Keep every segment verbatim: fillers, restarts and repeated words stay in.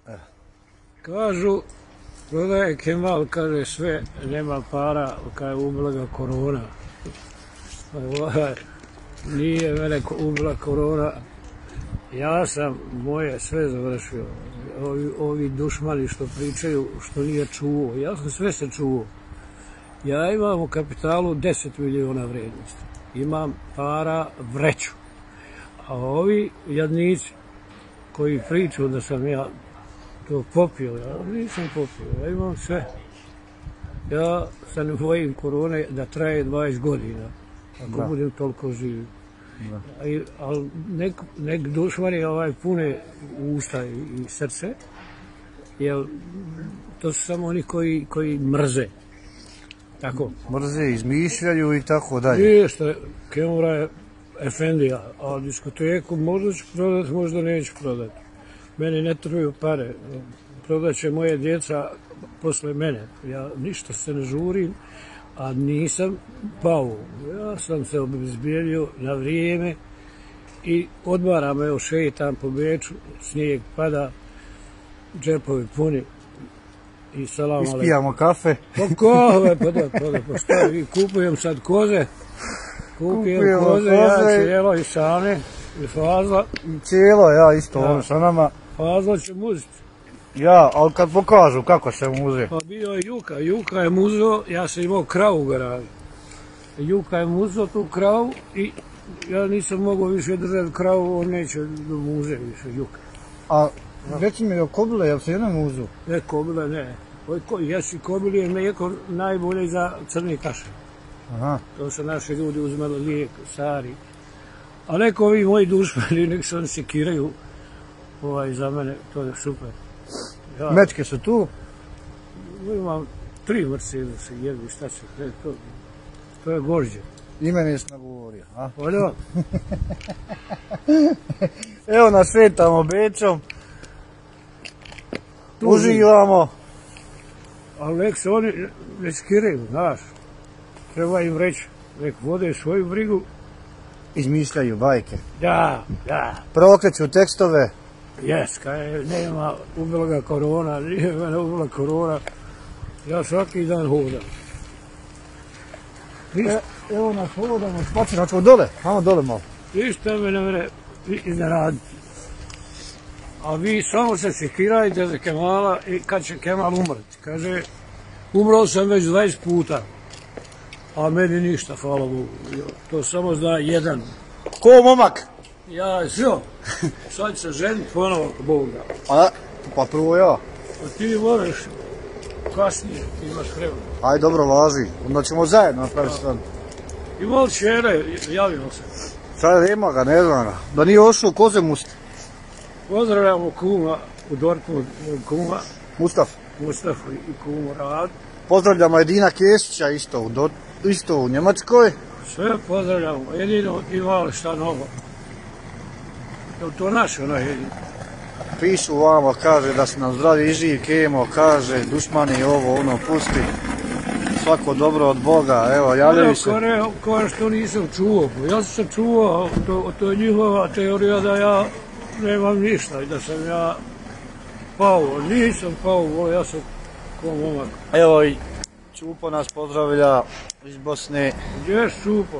Kažu, prodaje Kemal, kaže sve, nema para, kada je ubila ga korona. Nije mene ubila korona. Ja sam moje sve završio. Ovi, ovi dušmani što pričaju, što nije čuo. Ja sam sve se čuo. Ja imam u kapitalu deset miliona vrijednosti. Imam para vreću. A ovi jadnici koji pričaju da sam ja to popio, ja nisam popio. Ja imam sve. Ja se ne bojim korone da traje dvadeset godina. Ako da. Budem toliko živ. Ali nek, nek dušmani ovaj pune usta i, i srce, jer to su samo oni koji, koji mrze. Tako. Mrze, izmišljaju i tako dalje. Nije što Kemura je efendija, a diskoteku možda ću prodati, možda neću prodati. Meni ne trebaju pare, prodat će moje djeca posle mene. Ja ništa se ne žurim, a nisam pao. Ja sam se obezbijelio na vrijeme i odmaram, evo šetam po Beču, snijeg pada, džepovi puni i salam alejkum. Ispijamo kafe. Pa kove, pa da, pa da, pa šta, i kupujem sad koze, kupujem Kupujemo koze, koze, ja cijelo i Sane, i Fazla. I cijelo, ja isto, ja. On sa nama. Fazla će muziti. Ja, ali kad pokažu kako se muze. Pa bio je Juka, Juka je muzao, ja sam imao kravu u garaži. Juka je muzao tu kravu i ja nisam mogao više držati kravu, on neće da muze više, Juka. A reci mi, kobile, jel se jedan muzu? Ne, kobile ne. Jesi kobili je mlijeko najbolje za crni kašalj. Aha. To su naši ljudi uzmali lijek, stari. A neko ovi moji dušmani, nek se oni sekiraju ovaj, za mene, to je super. Ja, mečke su tu? Imam tri Mercedesa, jedni, šta će, ne, to, to je gožđe. Ime nisi nagovorio, a? Oljo. Evo nas šetamo Bečom. Uživamo. Ali nek se oni ne skiraju, znaš. Treba im reći, nek vode svoju brigu. Izmišljaju bajke. Da, da. Prokreću tekstove. Jes, kaj nema, ubila ga korona, nije mene ubila korona. Ja svaki dan hodam. E, evo nas hodamo, spaci, znači dole, hajmo dole malo. Ništa me ne mene izneraditi. A vi samo se sekirajte za Kemala i kad će Kemal umrti. Kaže, umrao sam već dvadeset puta, a meni ništa, hvala Bogu. To samo zna jedan. Ko momak? Ja, što? Sad se ženit ponovo ako Bog da. A, pa prvo ja. A ti moraš kasnije, ti imaš vremena. Aj, dobro, važi. Onda ćemo zajedno napraviti stvar. Imao čere, javio se. Sad nema ga, ne znam ga. Da nije ošao koze musti. Pozdravljamo kuma u Dortmund, kuma. Mustaf. Mustafa i kumu Rad. Pozdravljamo Edina Kesića isto u, Dort, isto u Njemačkoj. Sve pozdravljamo, jedino imali šta novo. To naše ono jedino. Pišu vama, kaže da se nam zdravi i živ Kemo, kaže dušmani ovo, ono, pusti. Svako dobro od Boga, evo, javljaju se. Kao što nisam čuo, ja sam čuo, to, to je njihova teorija da ja nemam ništa i da sam ja pao, nisam pao, ja sam ko momak. Evo i Čupo nas pozdravlja iz Bosne. Gdje je Čupo?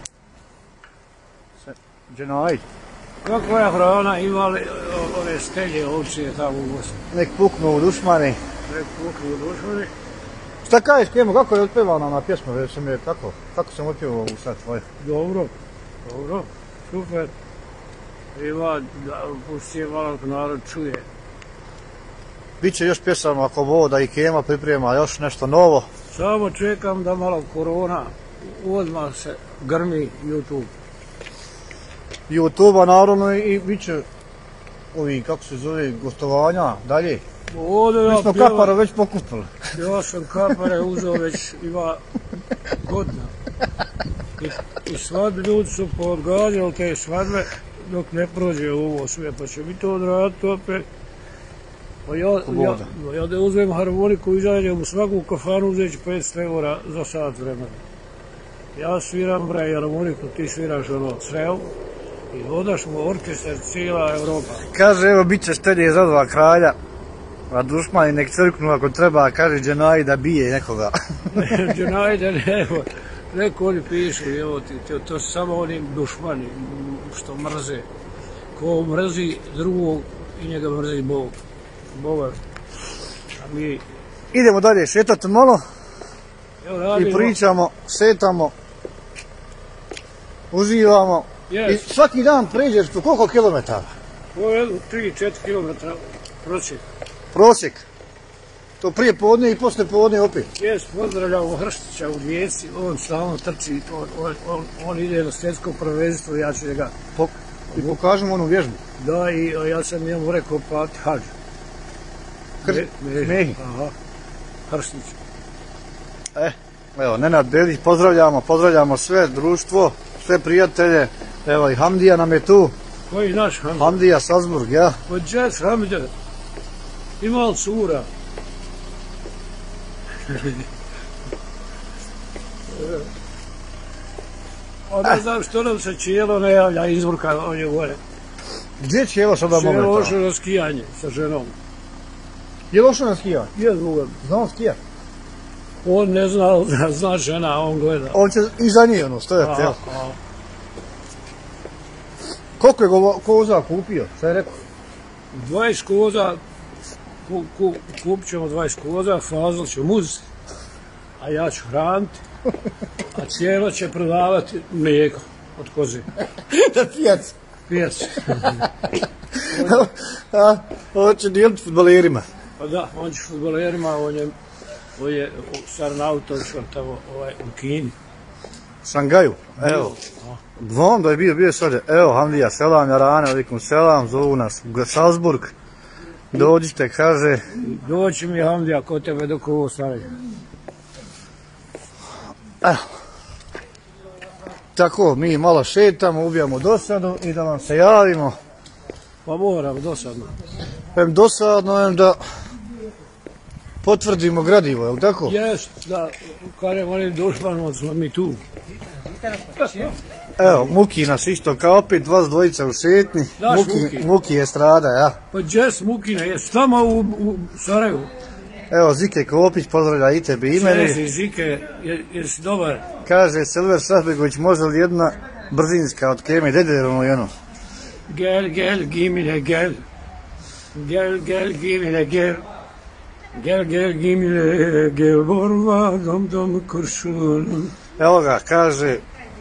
Dženaj. Kakva je hrana, imali ove stelje ovčije tamo u Bosni? Nek puknu u dušmani. Nek puknu u dušmani. Šta kažeš, Kemo, kako je otpevana ona pjesma, već sam je, kako? Kako sam otpevao u sad tvoje? Dobro, dobro, super. Ima, pusti je malo narod čuje. Biće još pjesama ako voda i Kema priprema još nešto novo. Samo čekam da malo korona odmah se grmi YouTube. YouTube-a naravno i bit će ovi, kako se zove, gostovanja dalje. Ovdje ja Mi smo pjevam, kapare već pokupili. Ja sam kapare uzeo već ima godina. I, i svadbe ljudi su poodgađali te svadbe dok ne prođe ovo sve, pa će mi to odraditi opet. Pa ja, ja, ja da uzmem harmoniku i izađem u svaku kafanu, uzet ću petsto eura za sat vremena. Ja sviram bre harmoniku, ti sviraš ono srev i odaš mu orkestar cijela Evropa. Kaže, evo, bit će štedje za dva kralja. A dušmani nek crknu ako treba, kaže Dženaj da bije nekoga. Dženajda nema. Neko oni pišu, evo ti, to, to su samo oni dušmani što mrze. Ko mrzi drugog i njega mrzi Bog. Boga. A mi... Idemo dalje šetati malo Evo, radimo, i pričamo, šetamo, uživamo. Yes. I svaki dan pređeš po koliko kilometara? Ovo je tri do četiri kilometra prosjek. Prosjek. To prije podne i posle podne opet. Jes, pozdravljamo Hrštića u Rijeci, on stalno trči, on, on, on, on ide na svjetsko prvenstvo, ja ću ga... Po, I pokažemo onu vježbu. Da, i ja sam njemu rekao plati hađ. Hr... Mehi. Aha, Hrštić. E, evo, Nenad Belić, pozdravljamo, pozdravljamo sve društvo, sve prijatelje. Evo i Hamdija nam je tu. Koji naš Hamdija? Hamdija Salzburg, ja. Od džet Hamdija. Ima li cura? A ne znam što nam se Čijelo ne javlja izvorka, on je gore. Gdje će Čijelo sada momentalno? Čijelo ošao na skijanje sa ženom. Je li ošao na skijanje? Je druga. Znao skija? On ne zna, zna žena, on gleda. On će iza nje ono stojati, jel? Koliko je go, koza kupio? Šta je rekao? dvadeset koza, ku, ku, kupit ćemo dvadeset koza, Fazl će muziti, a ja ću hraniti, a cijelo će prodavati mlijeko od koze. Da pijac. Pijac. A, on će dijeliti futbolerima. Pa da, on će futbolerima, on je, on je Sarnautovićom tamo ovaj, u Kini. Šangaju, evo. Znam da je bio, bio sad, evo Hamdija, selam, jarane, alikum selam, zovu nas Salzburg. Dođite, kaže. Doći mi Hamdija kod tebe dok ovo stane. Evo. Tako, mi malo šetamo, ubijamo dosadu i da vam se javimo. Pa moram, dosadno. Em dosadno, em da potvrdimo gradivo, je li tako? Jest, da, karem onim dušmanom smo mi tu. Evo, Muki nas isto kao opet, vas dvojica u šetnji. Daš Muki, Muki. Muki je strada, ja. Pa Jess Mukina je tamo u, u Sarajevu. Evo, Zike Kopić, pozdravlja i tebi i meni. Česi, Zike, jesi dobar? Kaže Silver Sahbegović, može li jedna brzinska od Keme Dederonu i ono? Gel, gel, gimile, gel. Gel, gel, gimile, gel. Gel, gel, gimile, gel, borva, dom, dom, kuršun. Evo ga, kaže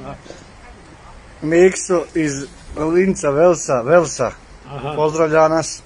Mekso iz Linca, Velsa, Velsa. Aha. Pozdravlja nas.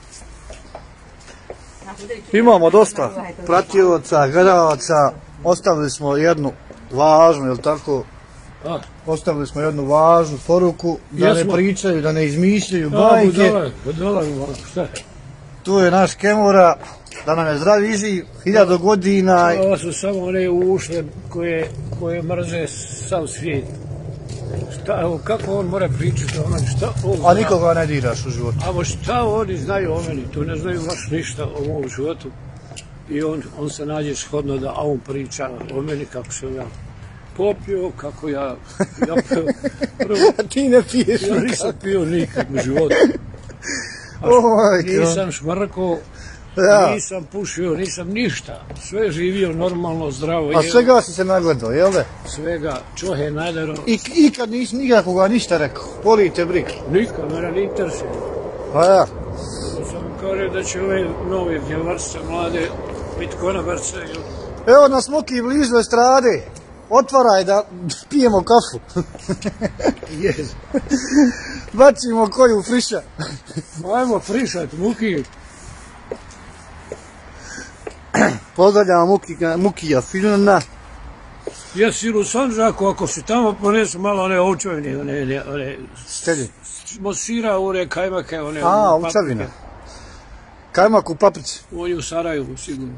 Imamo dosta pratioca, gledalaca, ostavili smo jednu važnu, jel tako? A, Ostavili smo jednu važnu poruku, da ne Jesmo. pričaju, da ne izmišljaju a, bajke. budala, budala, šta? Tu je naš Kemura, da nam je zdrav i živ, hiljadu godina. Ovo su samo one ušle koje, koje mrze sav svijet. Šta, evo, kako on mora pričati o meni, šta on A zna? nikoga ne diraš u životu. A šta oni znaju o meni, to ne znaju baš ništa o mom životu. I on, on se nađe shodno da a on priča o meni kako sam ja popio, kako ja, ja pio, prvo, A ti ne piješ ja nisam pio nikad u životu. O, majko. Nisam šmrkao, Ja. nisam pušio, nisam ništa. Sve živio normalno, zdravo. A jeo, svega si se nagledao, jel da? svega, čohe nadero. I ikad nisi nikakoga ništa rekao. Volite brik. Nikad, mene ne interesuje. Pa ja. Samo kaže da će ove nove djevarce mlade biti konobarce. Evo nas Muki blizu estrade. Otvaraj da pijemo kafu. Yes. Bacimo koju friša. Ajmo frišat, Muki. Pozdravljamo Muki, Mukija Filna. Jesi u Sanđaku, ako si tamo ponesu malo one ovčevine, one, one, one, Stelji. mosira, one kajmake, one... A, paprike. ovčavina. Kajmak u paprici. On je u Sarajevu, sigurno.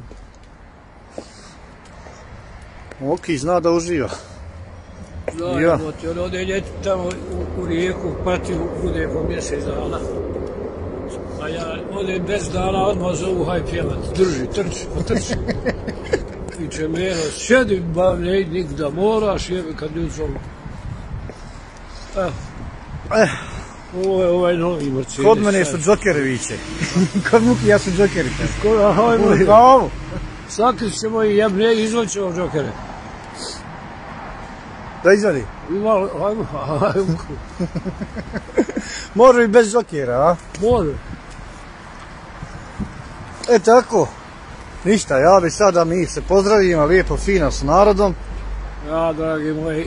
Muki zna da uživa. Da, Ja. ja. On ode ljeti tamo u, u rijeku, pati bude po mjesec dana. A ja odem deset dana, odmah zovu haj pjevat. Drži, trči, pa trči. Piče meno, sjedi, ba, ne nik da moraš, jebe kad ljudi zovu. Evo. Eh, Ovo je ovaj novi Mercedes. Kod mene su džokereviće. Kod Mukija su džokerice. Hajmo, Bravo. sakrit ćemo i jebne izvaćemo džokere. Da izvadi. Imalo, hajmo, hajmo. Može i bez džokera, a? Može. E tako. Ništa, ja bi sad da mi se pozdravimo lijepo fino s narodom. Ja, dragi moji.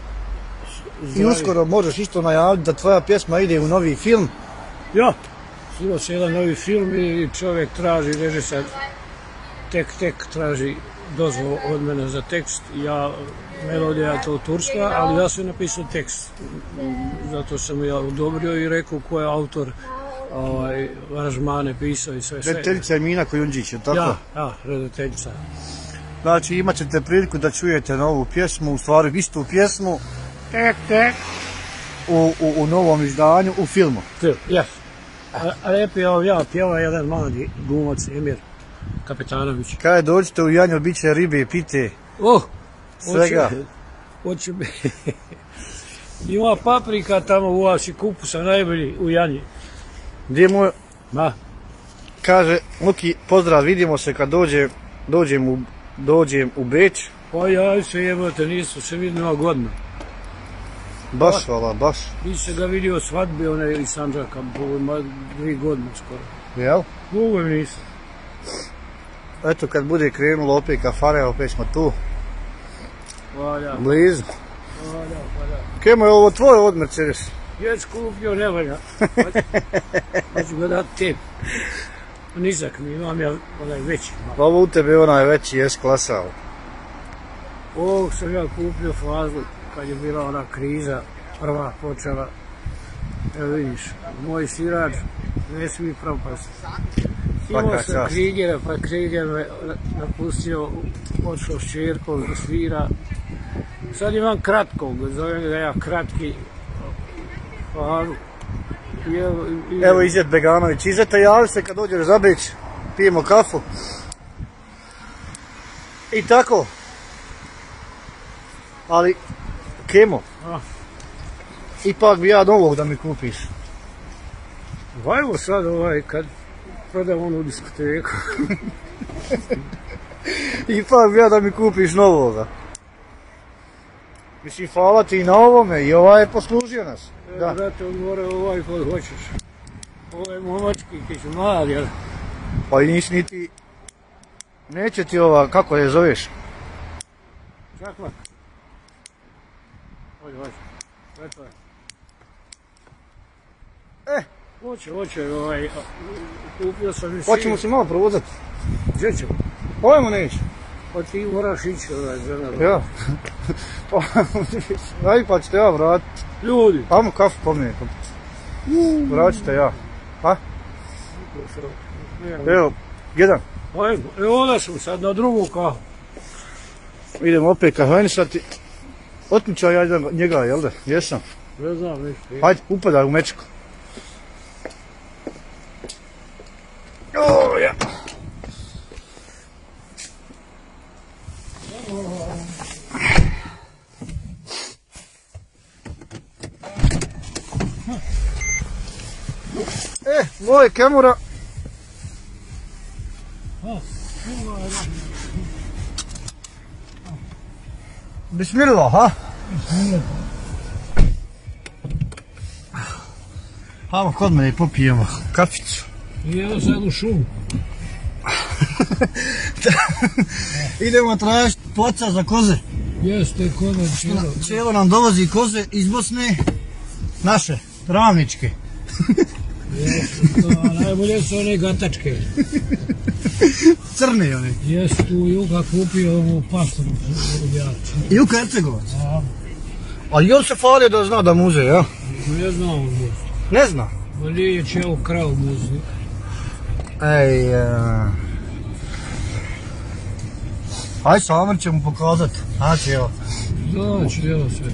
I uskoro možeš isto najaviti da tvoja pjesma ide u novi film. Ja, snimao se jedan novi film i čovjek traži, režiser, tek tek traži dozvolu od mene za tekst. Ja, melodija je to turska, ali ja sam napisao tekst. Zato sam ja odobrio i rekao ko je autor, ovaj, aranžmane pisao i sve sve. Rediteljica je Mina Kojundžić, je tako? Ja, ja, rediteljica. Znači imat ćete priliku da čujete novu pjesmu, u stvari istu pjesmu. Tek, tek. U, u, u novom izdanju, u filmu. Film, jes. A lijepi ja pjeva jedan mladi glumac Emir Kapetanović. Kada dođete u Janju, bit će ribe, pite, Oh, svega. Hoće bi. Ima paprika tamo u vaši kupusa, najbolji u Janji. Gdje mu Ma, kaže, Luki, pozdrav, vidimo se kad dođe, dođem, u, dođem u Beč. pa ja se jebate, nisu se vidimo godina. Baš, vala, baš. Nisi se ga vidio svadbe, one iz Sandžaka, ima dvi godine skoro. Jel? Dugo mi nisam. Eto, kad bude krenulo opet kafare, opet smo tu, Valja, blizu. valja, valja. Kemo je ovo tvoj od Mercedes? Jeć kupio, ne valja. Hoću ga dati tebi. Nizak mi, imam ja onaj veći. Ovo u tebe onaj veći S-klasa. Ovog sam ja kupio fazu kad je bila ona kriza, prva počela. Evo vidiš, moj sirač ne smije propasti. Imao sam Krigera, pa Kriger me napustio, počeo s čerkom da svira. Sad imam kratkog, zovem ga ja kratki fazu. Evo, Evo Izet Beganović, Izeta, javi se kad dođeš za Beč, pijemo kafu. I tako. Ali, Kemo, a, ipak bi ja novog da mi kupiš. Vajmo sad ovaj kad prodam onu diskoteku. Ipak bi ja da mi kupiš novoga. Mislim, hvala ti i na ovome, i ovaj je poslužio nas. Da. Brate, odmore ovaj kod hoćeš. Ovo je momački, ti ću mlad, jel? Pa i nisi niti... Neće ti ova, kako je zoveš? Čaklak. Hoće, hoće. Pretvar. E, Hoće, hoće, ovaj, kupio sam i hoćemo se malo provozati. Gdje ćemo? Ovemo neće. Pa ti moraš ići, ovaj, žena. Ja. Pa, aj pa ćete ja vratiti. Ljudi. Ajmo kafu po mene. Vratit ćete ja. Ha? Evo, jedan. Ajmo, evo onda sam sad na drugu kahu. Idemo opet kahvenisati. Otmičao ja jedan njega, jel da? Jesam. Ne znam ništa. Hajde, upadaj u mečku. O, ja. E, moj Kemura. Bismillah, ha? Hajmo kod mene i popijemo kaficu. I evo sad u šumu. Idemo tražiti poca za koze. Jeste, koze cijelo. Cijelo nam dovozi koze iz Bosne, naše, ravničke. Jeste, to, najbolje su one gatačke. Crne one. Jeste, tu Juka kupio ovu pastoru u Bjarcu. Juka Ercegovac. A, A i on se falio da zna da muze, ja? ne znam on muzi. Ne zna. Ma nije čeo krav muzi. Ej, uh... aj Samar će mu pokazat. Znači, evo. Znači, evo sve.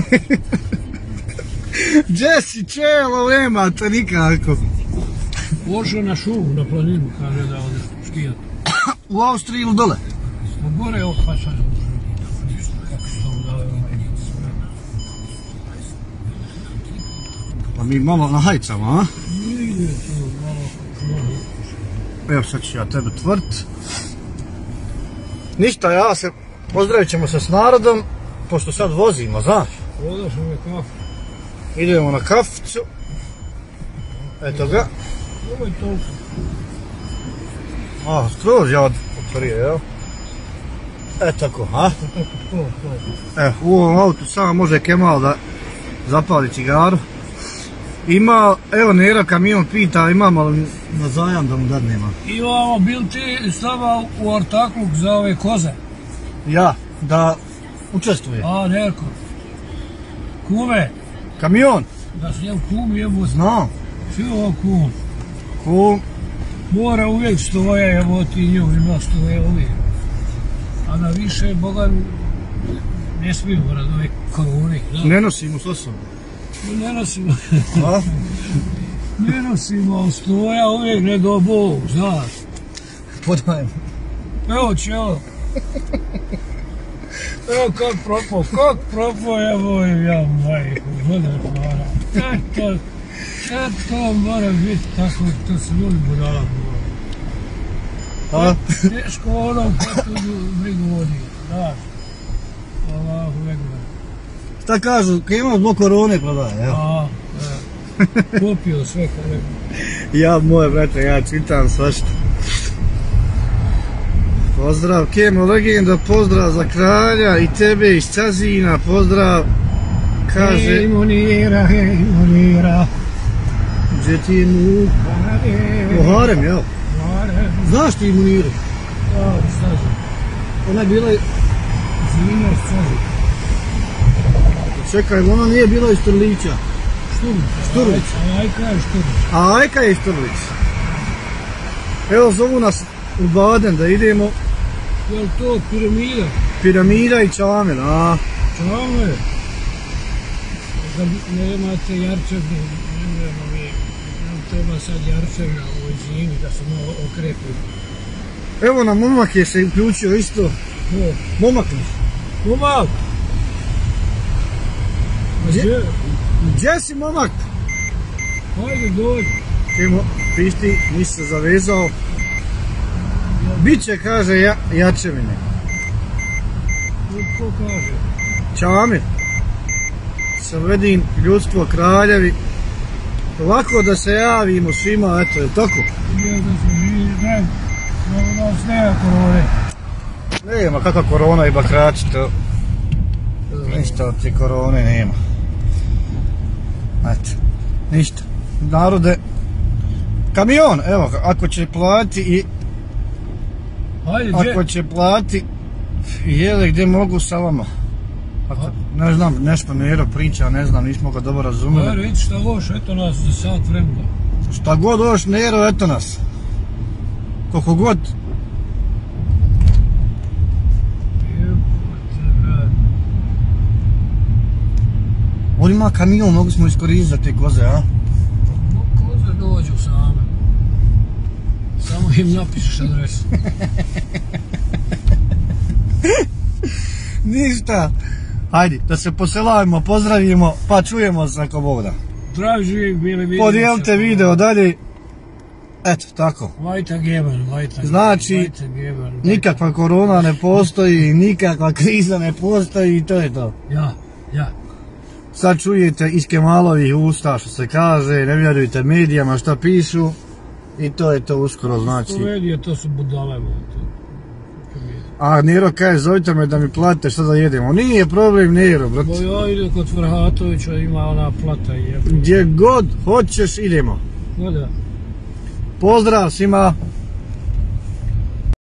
Gdje si čelo, nema to nikako. Pošao na šumu, na planinu, kaže da ode skijati. U Austriji ili dole? Smo gore, evo, pa sad kako se to udave ovaj sve. Pa mi malo na hajcama, a? Ide to malo. Evo sad ću ja tebe tvrt. Ništa, ja se, pozdravit ćemo se s narodom, pošto sad vozimo, znaš? Odaš ove kafu. Idemo na kaficu. Eto ga. Ovo je toliko. A, skroz ja otvorio, jel? E tako, a? Tako, to, to. Evo, u ovom autu samo može Kemal da zapali cigaru. Ima, evo Nera kamion pita, imamo li na zajam da mu dadnemo? Imamo, bil ti s nama u ortakluk za ove koze? Ja, da učestvuje. A, Nerko. Kume, Kamion? da s njem kum jebo. Znam. Svi ovo kum. Kum. Mora uvijek stoje, evo ti nju ima stoje uvijek. A na više, Boga, ne smiju rad ove korone. Ne nosimo s osobom. Ne nosimo. A? Ne nosimo, stoja uvijek ne do Bog, znaš. Podajem. Evo će ovo. Evo kak propao, kak propao, evo ja majku, gledaj para. Eto, eto mora biti tako, to se ljudi budala budala. A? Teško ono ko tu brigu vodi, znaš. Allahu ekber. Šta kažu, kad imamo zbog korone prodaje, evo. A, e, popio sve kolege. Ja, moje brate, ja čitam svašta. Pozdrav Kemo Legenda, pozdrav za kralja i tebe iz Cazina, pozdrav, kaže... Hej Munira, hej Munira. Gdje ti je mu... U harem, jel? Harem. Znaš ti Muniru? Da, staži. Ona je bila... Zina staži. Čekaj, ona nije bila iz Trlića. Šturlić. Šturlić. Ajka je Šturlić. A Ajka je iz Trlić. Evo zovu nas u Baden da idemo. Je li to piramida? Piramida i Čamil, a? Čame. Da nemate jarčevni, nemamo mi. Nam treba sad jarčevna u ovoj zimi da se malo okrepi. Evo nam momak je se uključio isto. Ko? Momak li? Momak! Gdje? Gdje si momak? Hajde dođi. Kemo, pišti, nisi se zavezao. Biće, kaže, ja, jačevine. Ko kaže? Čamir. Sredin, ljudstvo, kraljevi. Ovako da se javimo svima, eto, je tako? Gdje da se mi, ne, ne, nas nema korone. Nema, kakva korona i bakrači, to... Ništa od te korone nema. Eto, ništa. Narode, kamion, evo, ako će plati i... Hajde, gdje? Ako će plati, jele gdje mogu sa vama. Ako, ne znam, nešto Nero priča, ne znam, nismo ga dobro razumeli. Hajde, vidi šta loš, eto nas za sat vremena. Šta god doš Nero, eto nas. Koliko god. On ima kamion, mogu smo iskoristiti za te koze, a? Koze dođu same. Samo im napišeš adresu. Ništa. Hajde, da se poselavimo, pozdravimo, pa čujemo se ako Bog da. Zdravi živi bili vidimo. Podijelite video dalje. Eto, tako. Vajta Geban, Vajta Znači, Vajta Geban. nikakva korona ne postoji, nikakva kriza ne postoji i to je to. Ja, ja. Sad čujete iz Kemalovih usta što se kaže, ne vjerujte medijama šta pišu i to je to uskoro znači. Komedije, to su budale. A Nero kaže, zovite me da mi platite što da jedemo. Nije problem Nero, brat. Bo ja idem kod Frhatovića, ima ona plata i jebe. Gdje god hoćeš idemo. Gleda. Pozdrav svima.